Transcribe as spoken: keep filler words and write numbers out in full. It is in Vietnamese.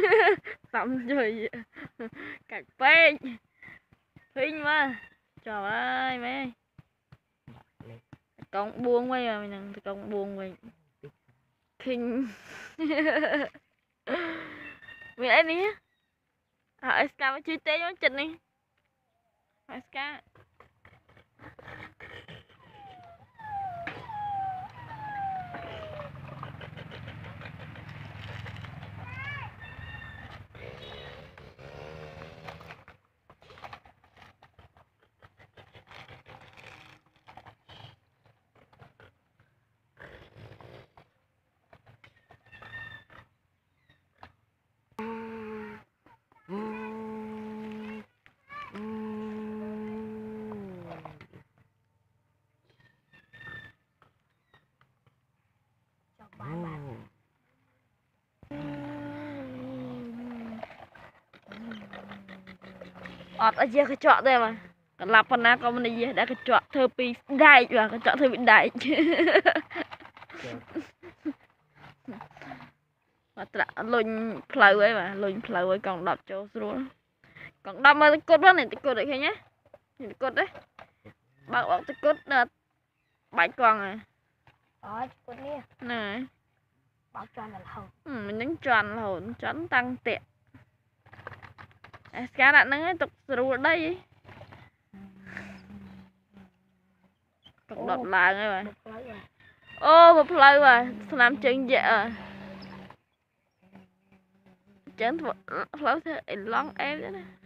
Xong rồi cạch phê phinh mà trời ơi mấy con buông quay mà mình con buông mình kinh mình ấy đi hỏi ska mới chui té nó chỉnh đi hỏi ska ọt ở dưới cái trọ đây mà còn lặp phần nào có mình gì đã cái trọ thơ pi đại và cái trọ thơ bị đại mà lùn phơi ấy mà lùn phơi ấy còn đập cho luôn còn đâm mà cốt đó này cốt đấy nhé cốt đấy bác bác cốt bảy con à đó cốt này này bác tròn là hầu mình đứng tròn là hồn tròn tăng tiện cá đã nâng tục rồi đây còn đập lại ngay mà ô một phơi mà làm chân dạ chén phơi thế lon em đó